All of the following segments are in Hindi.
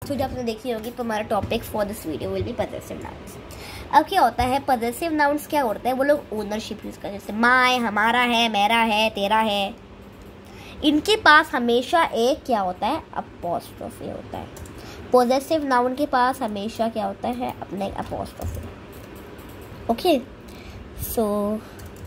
तो जब आपने देखी होगी तो हमारा topic for this video will be possessive nouns. अब क्या होता है, पजेसिव नाउन्स क्या होते हैं, वो लोग ओनरशिप यूज़ करते हैं, जैसे माय, हमारा है, मेरा है, तेरा है। इनके पास हमेशा एक क्या होता है, अपोस्ट्रोफी होता है। पजेसिव नाउन के पास हमेशा क्या होता है, अपने apostrophe. Okay, so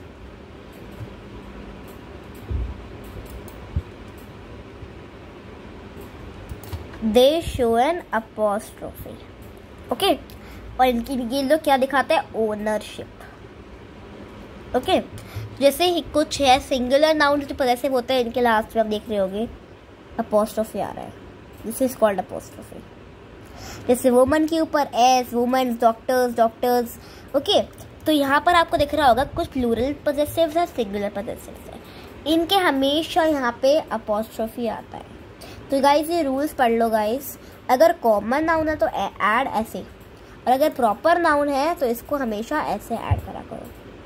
they show an apostrophe. Okay, और इनकी ये लोग क्या दिखाते हैं, ओनरशिप। ओके, जैसे ही कुछ है सिंगुलर नाउन जो पजेसिव होते हैं, इनके लास्ट में आप देख रहे होगे अपोस्ट्रोफी आ रहा है, दिस इज कॉल्ड अपोस्ट्रोफी। जैसे वुमन के ऊपर S, women, doctors, doctors. Okay, तो यहाँ पर आपको दिख रहा होगा कुछ प्लूरल पजेसिव्स है, सिंगुलर पजेसिव्स है, इनके हमेशा यहाँ पे अपोस्ट्रोफी आता है। तो गाइस ये रूल्स पढ़ लो गाइस, अगर कॉमन नाउन है तो ऐड ऐसे, और अगर प्रॉपर नाउन है तो इसको हमेशा ऐसे ऐड करा करो।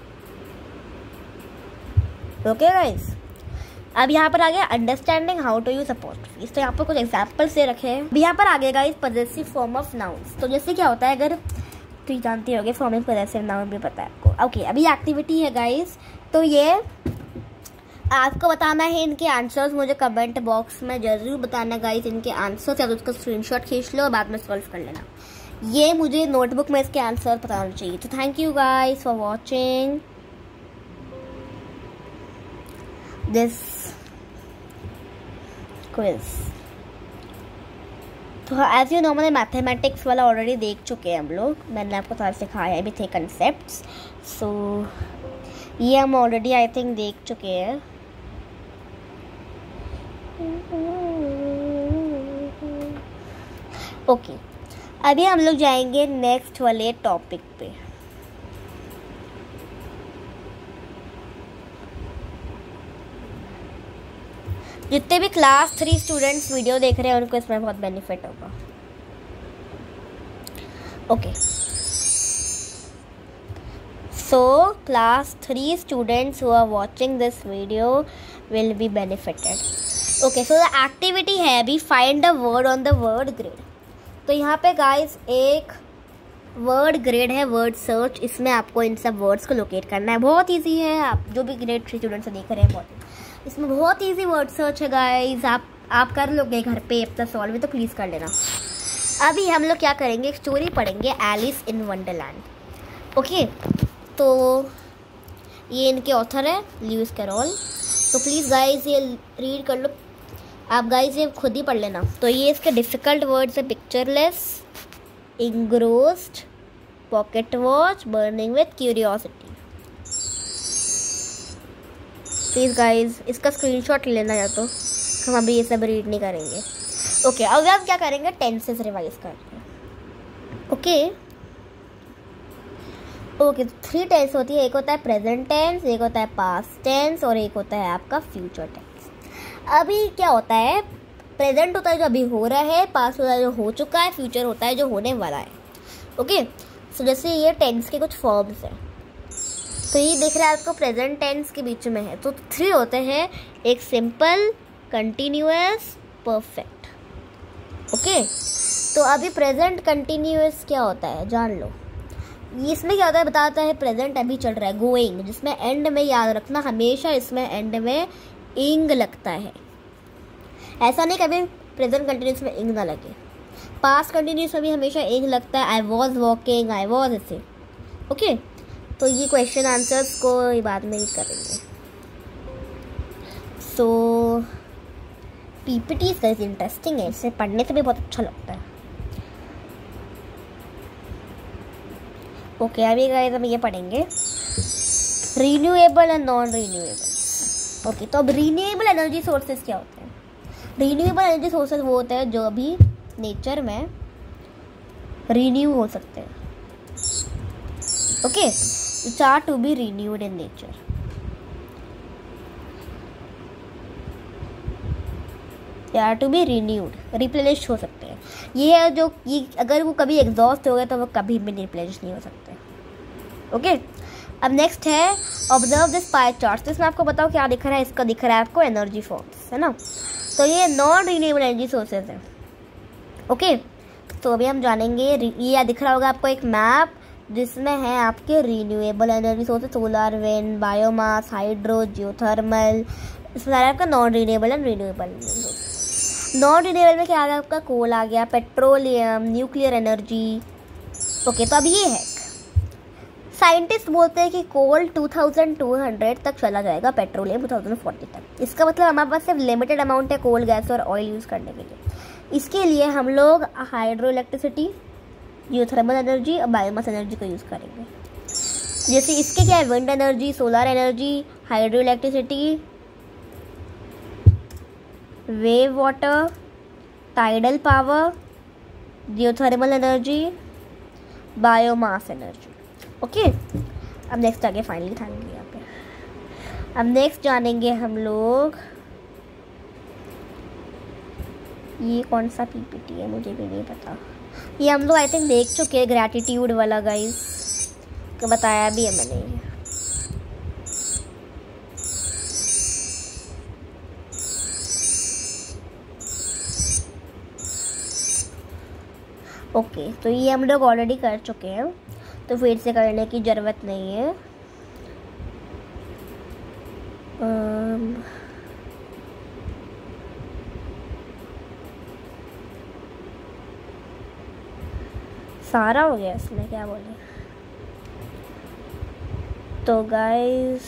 ओके गाइस, अब यहाँ पर आ गया understanding how to use apostrophe. तो यहाँ पर कुछ एग्जाम्पल से रखे हैं। अब यहाँ पर आ गया guys possessive form of nouns. तो जैसे क्या होता है, अगर तो जानते होगे फॉर्म ऑफ पजेसिव नाउन भी पता है आपको। ओके, अभी एक्टिविटी है गाइस, तो ये आपको बताना है इनके आंसर्स, मुझे कमेंट बॉक्स में जरूर बताना गाइस इनके आंसर्स, या तो उसका स्क्रीनशॉट खींच लो और बाद में सॉल्व कर लेना। ये मुझे नोटबुक में इसके आंसर बताना चाहिए। तो thank you guys for watching this quiz. तो एज यू नो, मैंने मैथमेटिक्स वाला ऑलरेडी देख चुके हैं हम लोग, मैंने आपको थोड़ा सिखाया भी थे कंसेप्ट्स। सो ये हम ऑलरेडी आई थिंक देख चुके हैं। ओके, अभी हम लोग जाएंगे नेक्स्ट वाले टॉपिक पे। जितने भी क्लास 3 स्टूडेंट्स वीडियो देख रहे हैं उनको इसमें बहुत बेनिफिट होगा। Okay, so class 3 students who are watching this video will be benefited. Okay, so the activity है अभी find the word on the word grid. तो यहाँ पे गाइस एक वर्ड ग्रिड है, वर्ड सर्च, इसमें आपको इन सब वर्ड्स को लोकेट करना है। बहुत इजी है, आप जो भी ग्रेड 3 स्टूडेंट्स देख रहे हैं, इसमें बहुत इजी वर्ड सर्च है गाइस, आप कर लोगे घर पे अपना सॉल्व, तो प्लीज़ कर लेना। अभी हम लोग क्या करेंगे, एक स्टोरी पढ़ेंगे, एलिस इन वंडरलैंड। ओके, तो ये इनके ऑथर है ल्यूइस कैरोल। तो प्लीज़ गाइस ये रीड कर लो आप गाइस, ये खुद ही पढ़ लेना। तो ये इसके डिफ़िकल्ट वर्ड्स है, pictureless, engrossed, pocket watch, burning with curiosity. Please guys इसका स्क्रीनशॉट लेना, या तो हम अभी ये सब रीड नहीं करेंगे। ओके, अब हम क्या करेंगे, टेंसेस रिवाइज करते हैं। ओके, 3 टेंस होती है, एक होता है प्रेजेंट टेंस, एक होता है पास्ट टेंस, और एक होता है आपका फ्यूचर टेंस। अभी क्या होता है, प्रेजेंट होता है जो अभी हो रहा है, पास्ट होता है जो हो चुका है, फ्यूचर होता है जो होने वाला है। ओके, सो जैसे ये टेंस के कुछ फॉर्म्स हैं, तो ये देख रहे हैं आपको प्रेजेंट टेंस के बीच में है, तो 3 होते हैं, एक सिंपल, कंटिन्यूअस, परफेक्ट। ओके, तो अभी प्रेजेंट कंटिन्यूअस क्या होता है जान लो। इसमें क्या होता है, बताता है प्रेजेंट अभी चल रहा है, गोइंग, जिसमें एंड में याद रखना हमेशा इसमें एंड में इंग लगता है। ऐसा नहीं कभी प्रेजेंट कंटिन्यूअस में इंग ना लगे। पास्ट कंटिन्यूअस में भी हमेशा इंग लगता है, I was walking, I was ऐसे। ओके, तो ये क्वेश्चन आंसर्स को बाद में ही करेंगे। सो पीपीटी इज इंटरेस्टिंग है, इसे पढ़ने से भी बहुत अच्छा लगता है। ओके, अभी गाइस हम ये पढ़ेंगे renewable and non renewable. Okay, तो अब रीन्यूएबल एनर्जी सोर्सेज क्या होते हैं। रीन्यूएबल एनर्जी सोर्सेज वो होते हैं जो अभी नेचर में रीन्यू हो सकते हैं। Okay, which are to be renewed in nature. They are to be renewed, replenished हो सकते हैं। ये है जो ये अगर वो कभी एग्जॉस्ट हो गए तो वो कभी भी रिप्लेनिश नहीं हो सकते। ओके, अब नेक्स्ट है ऑब्जर्व दिस पाई चार्ट। तो इसमें आपको बताओ क्या दिख रहा है, इसका दिख रहा है आपको एनर्जी फॉर्म्स, है ना। तो ये नॉन रिन्यूएबल एनर्जी सोर्सेज है। ओके, तो अभी हम जानेंगे, ये दिख रहा होगा आपको एक मैप जिसमें है आपके renewable energy sources, solar, wind, biomass, hydro, geothermal, इसमें सारा आपका non renewable and renewable. Non renewable में क्या आ गया आपका, कोल आ गया, पेट्रोलियम, न्यूक्लियर एनर्जी। ओके, तो अब ये है, साइंटिस्ट बोलते हैं कि कोल 2200 तक चला जाएगा, पेट्रोलियम 2040 तक। इसका मतलब हमारे पास सिर्फ लिमिटेड अमाउंट है कोल, गैस और ऑयल यूज़ करने के लिए। इसके लिए हम लोग हाइड्रो इलेक्ट्रिसिटी, जियोथर्मल एनर्जी और बायोमास एनर्जी को यूज़ करेंगे। जैसे इसके क्या है, wind energy, solar energy, hydro electricity, wave water, tidal power, geothermal energy, biomass energy. Okay, अब नेक्स्ट आगे फाइनली थाएंगे यहाँ पे। अब नेक्स्ट जानेंगे हम लोग, ये कौन सा पीपीटी है मुझे भी नहीं पता, ये हम लोग आई थिंक देख चुके हैं, ग्रैटिट्यूड वाला गाइस, तो बताया भी है मैंने। ओके, तो ये हम लोग ऑलरेडी कर चुके हैं, तो फिर से करने की ज़रूरत नहीं है। सारा हो गया इसमें, क्या बोले। तो गाइस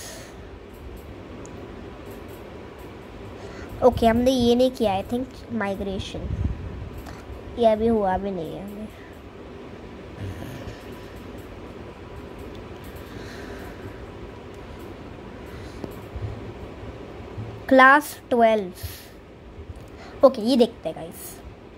ओके, हमने ये नहीं किया आई थिंक, माइग्रेशन, ये अभी हुआ भी नहीं है हमें। क्लास 12, ओके, ये देखते हैं गाइस,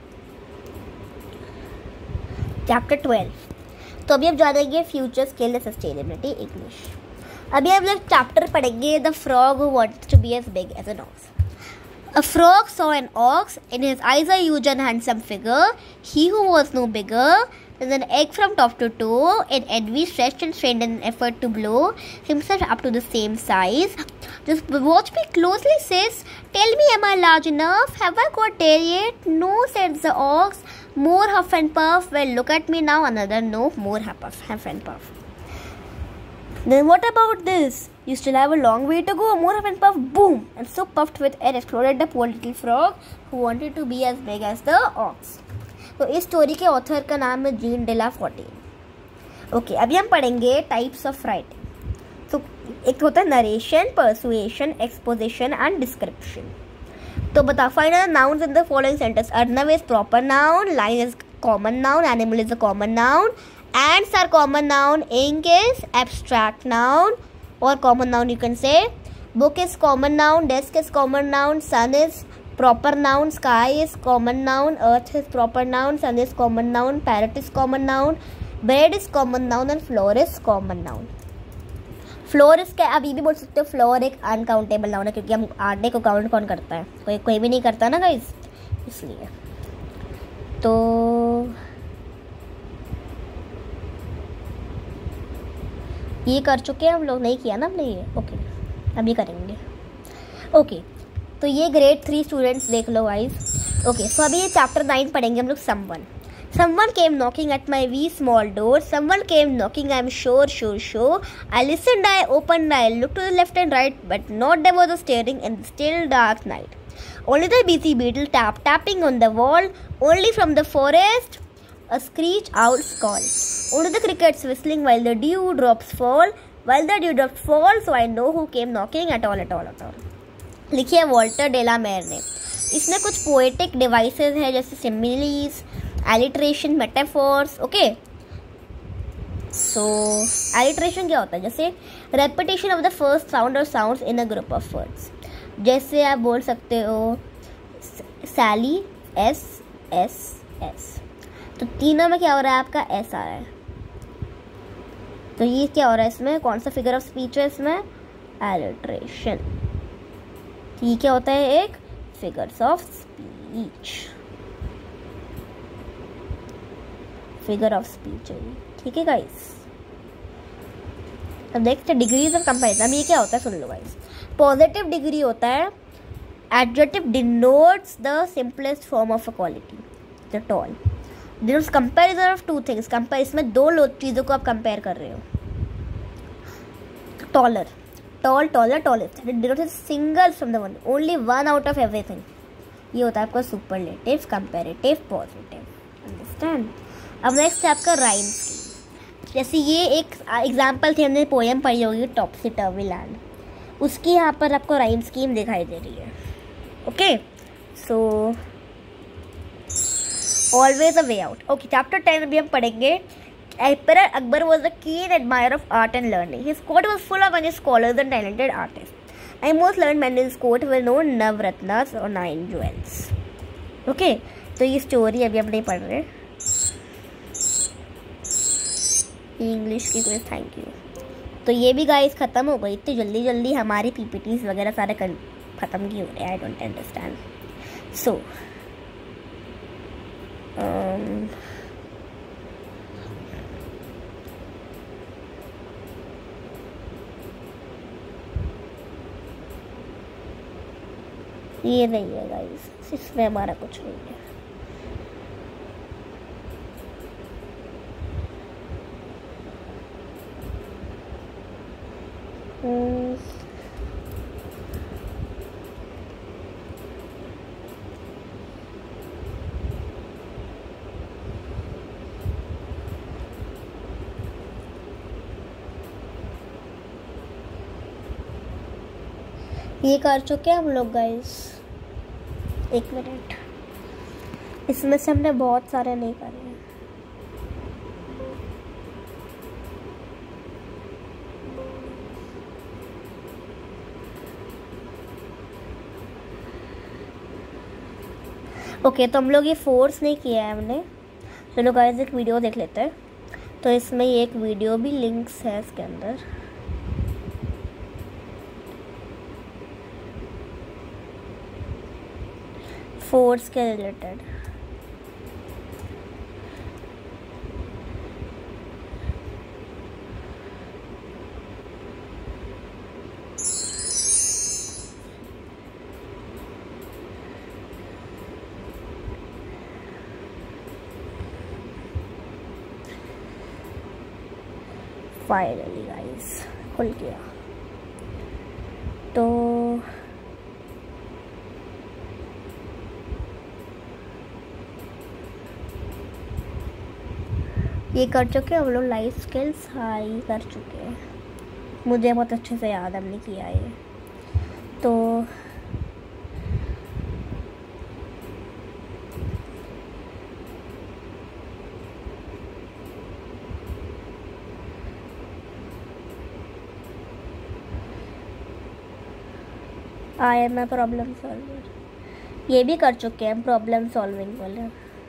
चैप्टर 12। तो अभी हम जानेंगे फ्यूचर स्केल सस्टेनेबिलिटी इंग्लिश। अभी हम लोग चैप्टर पढ़ेंगे the frog who wanted to be as big as an ox. A frog saw an ox. In his eyes a huge and handsome figure. He who was no bigger than an egg from top to toe, in envy stretched and strained in an effort to blow himself up to the same size. Just watch me closely, sis. Tell me, am I large enough? Have I got there yet? No, said the ox. More huff and puff. Well, look at me now. Another no. More huff and puff. Then what about this? You still have a long way to go. More huff and puff. Boom! And so puffed with air exploded the poor little frog who wanted to be as big as the ox. तो इस स्टोरी के ऑथर का नाम है Jean de la Fontaine. Okay, अभी हम पढ़ेंगे टाइप्स ऑफ राइटिंग। तो एक होता है narration, persuasion, exposition and description. तो बता, find the nouns in the following sentence. Arnav is proper noun, lion is common noun, animal is a common noun, ants are common noun, ink is abstract noun or common noun you can say, book is common noun, desk is common noun, sun is proper noun, sky is common noun, earth is proper noun, sun is common noun, parrot is common noun, bread is common noun and floor is common noun. Floor इसके अभी भी बोल सकते हो, फ्लोर एक अनकाउंटेबल नाउन है क्योंकि हम आटे को काउंट कौन करता है, कोई भी नहीं करता ना गाइस, इसलिए। तो ये कर चुके हैं हम लोग, नहीं किया ना हमने ये। ओके, अभी करेंगे। ओके, तो ये ग्रेड 3 स्टूडेंट्स देख लो गाइस। ओके, सो अभी ये चैप्टर 9 पढ़ेंगे हम लोग। Someone came knocking at my wee small door. Someone came knocking, I'm sure. I listened, I opened, I looked to the left and right, but not there was a stirring in the still dark night. Only the busy beetle tapping on the wall. Only from the forest a screech owl's call. Only the crickets whistling while the dewdrops fall. So I know who came knocking at all. लिखी है वॉल्टर डेलामेयर ने। इसमें कुछ पोएटिक डिवाइसेस है जैसे similes, alliteration, metaphors. Okay, so alliteration क्या होता है, जैसे repetition of the first sound or sounds in a group of words. जैसे आप बोल सकते हो सैली, एस एस एस, तो तीनों में क्या हो रहा है, आपका एस आ रहा है। तो ये क्या हो रहा है इसमें, कौन सा फिगर ऑफ स्पीच है इसमें, एलिट्रेशन। ये क्या होता है, एक figures of speech, figure of speech है, ठीक है गाइस। अब देखते हैं डिग्रीज ऑफ कंपैरिजन। ये क्या होता है, सुन लो गाइस। पॉजिटिव डिग्री होता है adjective denotes the simplest form of a quality, the tall. Denotes comparison of two things, compare, इसमें दो चीज़ों को आप कंपेयर कर रहे हो। Taller, tall, taller, tallest, denotes single from the one, only one out of everything. ये होता है आपका सुपरलेटिव, कंपैरेटिव, पॉजिटिव। अंडरस्टैंड। अब नेक्स्ट है आपका राइम स्कीम। जैसे ये एक एग्जाम्पल थी, हमने पोएम पढ़ी होगी टॉप्सी टर्वी लैंड, उसकी यहाँ पर आपको राइम स्कीम दिखाई दे रही है। Okay, so always a way out. Okay, chapter 10 अभी हम पढ़ेंगे। Emperor Akbar was a keen admirer of art and learning. His court was full of many scholars and talented artists. And most learned men in his court were known Navratnas or 9 jewels. Okay, तो ये स्टोरी अभी हम नहीं पढ़ रहे। इंग्लिश की क्विज, थैंक यू। तो ये भी गाइस ख़त्म हो गई। इतनी जल्दी जल्दी हमारी पीपीटीज वगैरह सारे ख़त्म क्यों हो रहे हैं? I don't understand. सो ये नहीं है गाइस, इसमें हमारा कुछ नहीं है। ये कर चुके हैं हम लोग गाइस। एक मिनट, इसमें से हमने बहुत सारे नहीं करे हैं। ओके, तो हम लोग ये फोर्स नहीं किया है हमने। चलो गाइस एक वीडियो देख लेते हैं। तो इसमें ये एक वीडियो भी लिंक्स है इसके अंदर। फोर्स के रिलेटेड। फाइनली गाइस खुल गया। तो ये कर चुके हैं हम लोग। लाइफ स्किल्स हाई कर चुके हैं, मुझे बहुत अच्छे से याद हमने किया ये। तो I am a problem solver, ये भी कर चुके हैं प्रॉब्लम सॉल्विंग वाले।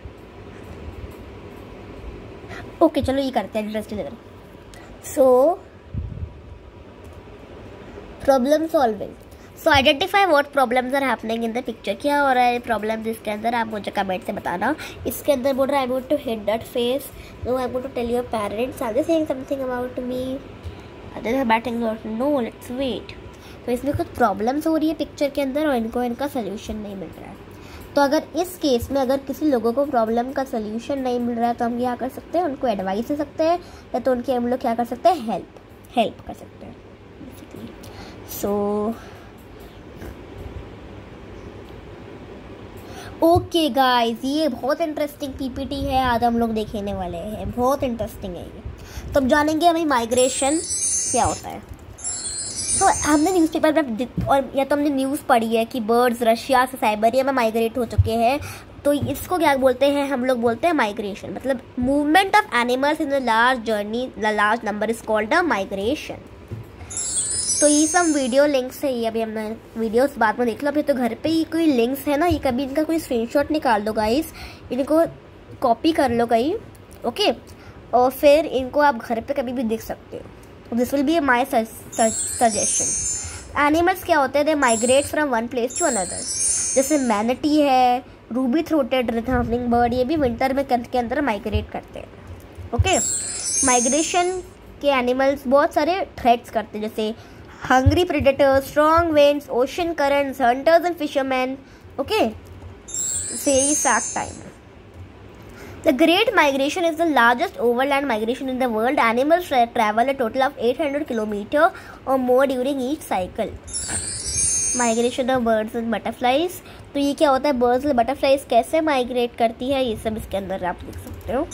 ओके चलो ये करते हैं इंटरेस्टिंग लग रहा। So problem solving. So identify what problems are happening in the picture. क्या हो रहा है प्रॉब्लम इसके अंदर, आप मुझे कमेंट से बताना। इसके अंदर बोल रहा है I want to hit that face, no I want to tell your parents, are they saying something about me, are they batting out, no let's wait. तो इसमें कुछ प्रॉब्लम्स हो रही है पिक्चर के अंदर और इनको इनका सोल्यूशन नहीं मिल रहा है। तो अगर इस केस में अगर किसी लोगों को प्रॉब्लम का सोल्यूशन नहीं मिल रहा है तो हम क्या कर सकते हैं, उनको एडवाइस दे सकते हैं, या तो उनके हम लोग क्या कर सकते हैं, हेल्प कर सकते हैं बेसिकली। सो ओके गाइस, ये बहुत इंटरेस्टिंग पीपीटी है, आज हम लोग देखने वाले हैं, बहुत इंटरेस्टिंग है ये। तो अब जानेंगे हमें माइग्रेशन क्या होता है। तो हमने न्यूज़पेपर में और या तो हमने न्यूज़ पढ़ी है कि बर्ड्स रशिया से साइबेरिया में माइग्रेट हो चुके हैं। तो इसको क्या बोलते हैं, हम लोग बोलते हैं माइग्रेशन, मतलब movement of animals in the large journey, the large number is called a migration. तो ये सब वीडियो लिंक्स है, ये अभी हमने वीडियोस बाद में देख लो। अभी तो घर पे ही कोई लिंक्स है ना, ये कभी इनका कोई स्क्रीनशॉट निकाल दो गाइस, इनको कॉपी कर लो कहीं, ओके, और फिर इनको आप घर पे कभी भी देख सकते हो। This will be my suggestion. Animals क्या होते हैं, they migrate from one place to another. जैसे मैनटी है, रूबी थ्रोटेड हमिंग बर्ड, ये भी विंटर में के अंदर माइग्रेट करते हैं। ओके, माइग्रेशन के एनिमल्स बहुत सारे थ्रेट्स करते हैं, जैसे hungry predators, strong winds, ocean currents, hunters and fisherman. Okay, से fact time. The Great Migration is the largest overland migration in the world. Animals travel a total of 800 km or more during each cycle. Migration of birds and butterflies. तो ये क्या होता है, बर्ड्स और बटरफ्लाइज कैसे माइग्रेट करती है, ये सब इसके अंदर आप देख सकते हो।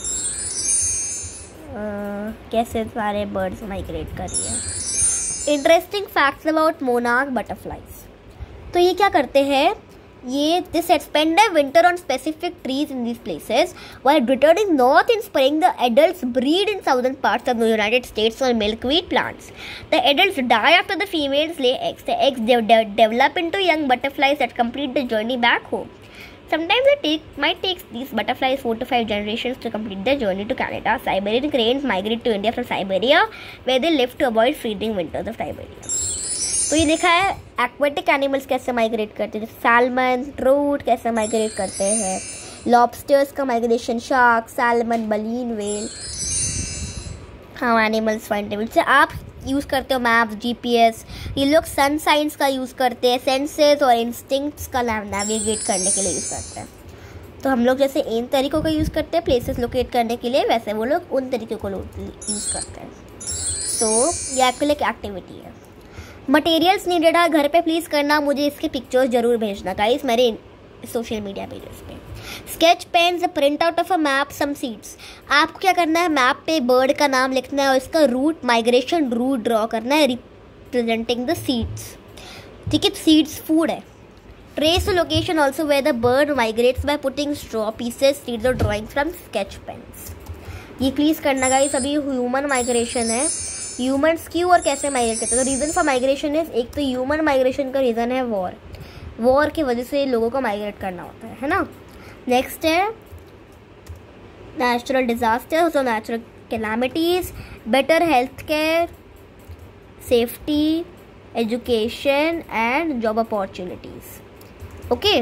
कैसे सारे बर्ड्स माइग्रेट कर रही है। Interesting facts about monarch butterflies. तो ये क्या करते हैं, ये this spend a winter on specific trees in these places while returning north in spring. The adults breed in southern parts of the United States on milkweed plants. The adults die after the females lay eggs. The eggs develop into young butterflies that complete the journey back home. Sometimes it might take these butterflies 4 to 5 generations to complete their journey to Canada. Siberian cranes migrate to India from Siberia, where they live to avoid freezing winters of Siberia. तो ये देखा है एक्वेटिक एनिमल्स कैसे माइग्रेट करते हैं, सैल्मन, ट्रूट कैसे माइग्रेट करते हैं, लॉबस्टर्स का migration, shark, salmon, baleen, whale, how animals find table से आप यूज़ करते हो मैप्स, जीपीएस। ये लोग सन साइंस का यूज़ करते हैं, सेंसेस और इंस्टिंक्ट्स का नेविगेट करने के लिए यूज़ करते हैं। तो हम लोग जैसे इन तरीक़ों का यूज़ करते हैं प्लेसेस लोकेट करने के लिए, वैसे वो लोग उन तरीक़ों को यूज़ करते हैं। तो ये एक्चुअली एक एक्टिविटी है। मटेरियल्स नीडेड है, घर पे प्लीज़ करना, मुझे इसके पिक्चर्स जरूर भेजना गाइस मेरे सोशल मीडिया पेजेस पे। Sketch pens, print out of a map, some seeds. आपको क्या करना है, मैप पे बर्ड का नाम लिखना है और इसका रूट, माइग्रेशन रूट ड्रॉ करना है रिप्रेजेंटिंग द सीड्स। ठीक है, सीड्स फूड है। Trace location also where the bird migrates by putting straw pieces, seeds और ड्रॉइंग फ्रॉम स्केच पेन्स। ये प्लीज़ करना गाइस। अभी ह्यूमन माइग्रेशन है, ह्यूमन्स क्यों और कैसे माइग्रेट करते हैं। तो रीज़न फॉर माइग्रेशन है, एक तो ह्यूमन माइग्रेशन का रीज़न है वॉर की वजह से लोगों को माइग्रेट करना होता है ना। नेक्स्ट है नेचुरल डिजास्टर्स और natural calamities, better health care, safety, education and job opportunities. Okay,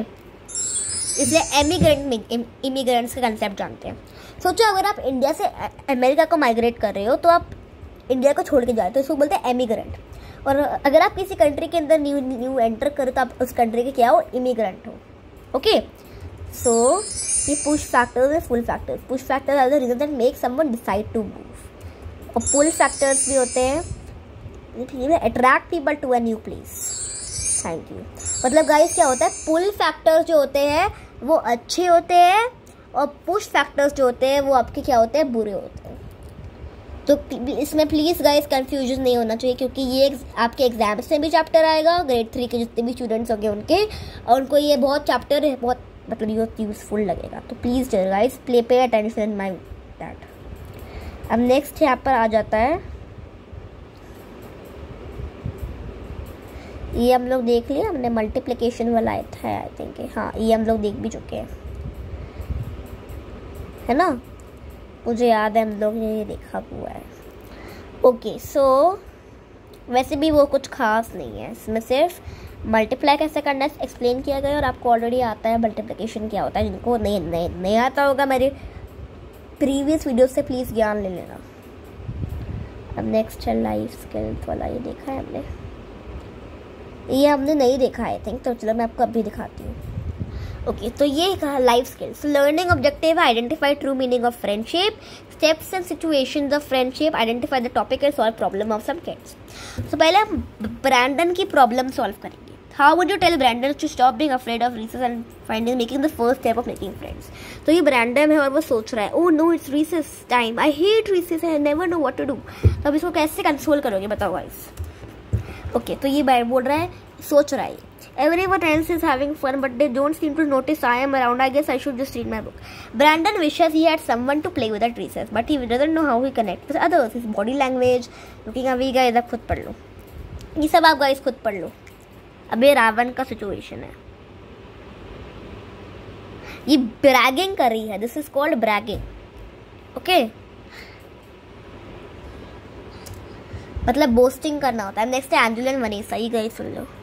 इसलिए इमिग्रेंट्स का कंसेप्ट जानते हैं। सोचो अगर आप इंडिया से अमेरिका को माइग्रेट कर रहे हो तो आप इंडिया को छोड़ के जाए तो इसको बोलते हैं एमिग्रेंट। और अगर आप किसी कंट्री के अंदर न्यू एंटर करो तो आप उस कंट्री के क्या हो, इमिग्रेंट हो। ओके, सो ये पुश फैक्टर्स है, pull factors. Push factors are the reason that make someone decide to move. और पुल फैक्टर्स भी होते हैं attract people to a new place. Thank you. मतलब गाइस क्या होता है, पुल फैक्टर्स जो होते हैं वो अच्छे होते हैं और पुश फैक्टर्स जो होते हैं वो आपके क्या होते हैं, बुरे होते हैं। तो इसमें प्लीज़ गाइस कंफ्यूजन नहीं होना चाहिए, क्योंकि ये आपके एग्जाम्स में भी चैप्टर आएगा, ग्रेड 3 के जितने भी स्टूडेंट्स होंगे उनके, और उनको ये बहुत चैप्टर है, बहुत मतलब यूजफुल लगेगा। तो please guys pay attention my that. अब नेक्स्ट यहाँ पर आ जाता है, ये हम लोग देख लिया हमने, मल्टीप्लिकेशन वाला आया था आई थिंक। हाँ, ये हम लोग देख भी चुके हैं, है ना, मुझे याद है हम लोग ने ये देखा हुआ है। ओके, सो वैसे भी वो कुछ खास नहीं है, इसमें सिर्फ मल्टीप्लाई कैसे करना है एक्सप्लेन किया गया और आपको ऑलरेडी आता है मल्टीप्लिकेशन क्या होता है। जिनको नहीं आता होगा मेरे प्रीवियस वीडियो से प्लीज़ ज्ञान ले लेना। अब नेक्स्ट है लाइफ स्किल्स वाला, ये देखा है हमने, ये हमने नहीं देखा आई थिंक, तो चलो मैं आपको अभी दिखाती हूँ। ओके, तो ये कहा life skills. Learning objective, identify true meaning of friendship, steps and situations of friendship, identify the topic and solve problem of some kids. तो पहले हम ब्रैंडन की प्रॉब्लम सॉल्व करेंगे। How would you tell Brandon to stop being afraid of recess and finding making the first step of making friends. तो ये ब्रैंडन है और वो सोच रहा है, oh no it's recess time, I hate recess, I never know what to do. तो अब इसको कैसे कंसोल करोगे बताओ गाइस। ओके, तो ये बोल रहा है, सोच रहा है, everyone else is having fun but they don't seem to notice I am around. I guess I should just read my book. Brandon wishes he had someone to play with at recess, but he doesn't know how he connects with others. His body language, looking away, guys आप खुद पढ़ लो, ये सब आप गाइस खुद पढ़ लो। अब ये रावण का सिचुएशन है, ये ब्रैगिंग कर रही है, this is called bragging. Okay, मतलब बोस्टिंग करना होता है। नेक्स्ट है एंजेला एंड वनीसा, ये गाइस सुन लो।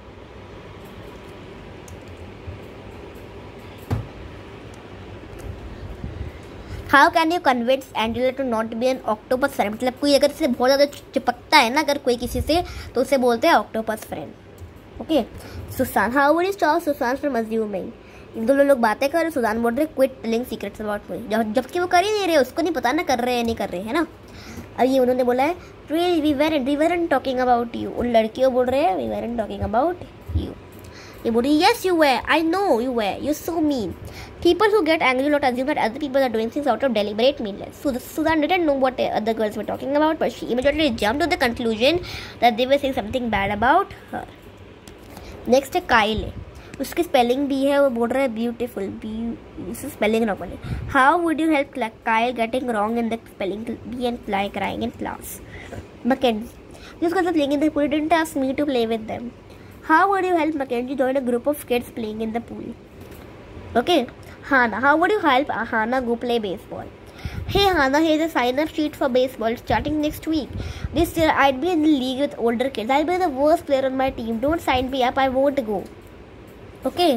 How can you convince Angela to not be an octopus friend. मतलब कोई अगर इससे बहुत ज़्यादा चिपकता है ना अगर कोई किसी से, तो उसे बोलते हैं octopus friend. Okay, Susan, how would you stop Susan from assuming. दोनों लोग बातें कर रहे, सुजान बोल रहे quit telling secrets about me, जबकि वो कर ही नहीं रहे, उसको नहीं पता ना कर रहे हैं नहीं कर रहे है ना। और ये उन्होंने बोला है really we weren't talking about you, उन लड़कियों बोल रहे हैं we weren't talking about you. ये बोल रही yes you were, I know you were, you so mean. People who get angry not assume that other people are doing things out of deliberate meanness. So Suzanne didn't know what the other girls were talking about, but she immediately jumped to the conclusion that they were saying something bad about her. Next है काइल है, उसकी स्पेलिंग भी है, वो बोल रहा है ब्यूटीफुल, इसकी स्पेलिंग रॉन्ग वाली। How would you help Kyle getting wrong in the spelling bee and crying in class? Mackenzie, just because playing in the pool didn't ask me to play with them. How would you help Mackenzie join a group of kids playing in the pool? Okay. Hannah, how would you help Hannah go play baseball? Hey Hannah, here's a sign-up sheet for baseball starting next week. This year I'd be in the league with older kids. I'll be the worst player on my team. Don't sign me up. I won't go. Okay.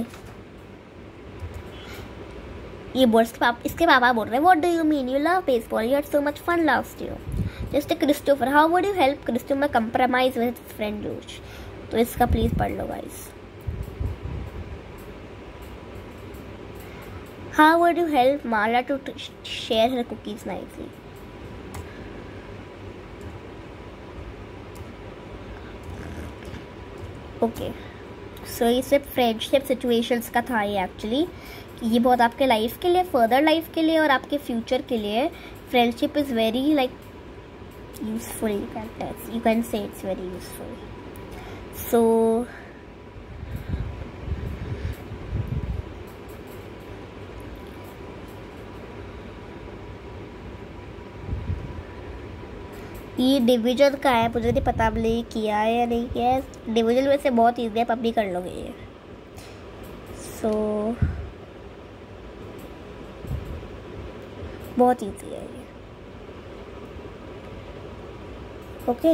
ये बोर्ड्स इसके पापा बोल रहे हैं What do you mean? You love baseball. You had so much fun last year. Just Christopher, how would you help Christopher compromise with his friend Josh? तो इसका प्लीज पढ़ लो guys. How would you help Marla to share her cookies nicely? Okay. So ये सिर्फ फ्रेंडशिप सिचुएशंस का था ये एक्चुअली, ये बहुत आपके लाइफ के लिए, फर्दर लाइफ के लिए और आपके फ्यूचर के लिए friendship is very like useful, you can say it's very useful. So ये डिवीजन का है, मुझे नहीं पता आपने ये किया है या नहीं किया है. डिवीजन वैसे बहुत ईजी है, आप भी कर लोगे ये. सो बहुत ईजी है ये. Okay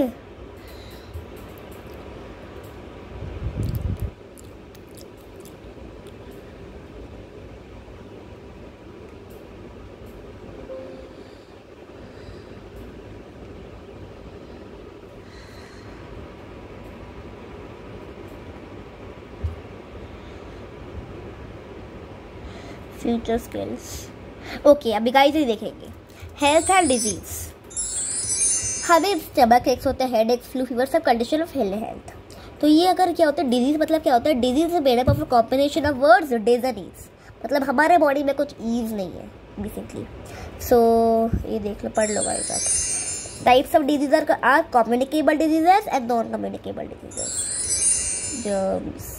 future skills. ओके अभी गाइस ये देखेंगे हेल्थ एंड डिजीज. हमें स्टमक एक्स होता है, हेड एक्स, फ्लू, फीवर, सब कंडीशन ऑफ हेल्थ. तो ये अगर क्या होता है डिजीज, मतलब क्या होता है disease is made up of a combination of words dis and ease, मतलब हमारे बॉडी में कुछ ईज नहीं है बेसिकली. सो ये देख लो, पढ़ लो गाइस आप. Types of disease are communicable diseases and non communicable diseases. Germs,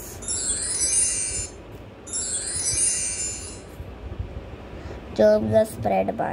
germs are spread by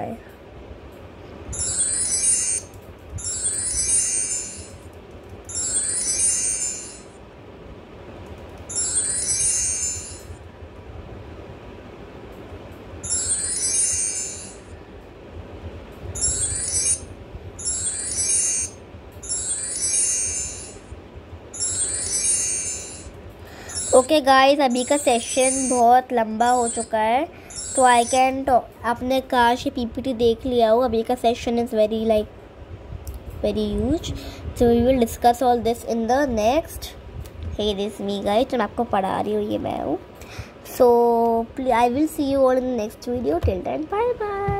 okay guys, अभी का सेशन बहुत लंबा हो चुका है, तो आई कैन आपने काश ये पीपीटी देख लिया हो. अभी का session is very like very huge, so we will discuss all this in the next. Hey this me guys, मैं आपको पढ़ा रही हूँ, ये मैं हूँ. So I will see you all in the next video. Till then bye bye.